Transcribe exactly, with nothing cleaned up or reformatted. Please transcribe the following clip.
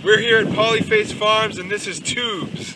We're here at Polyface Farms and this is Tubes.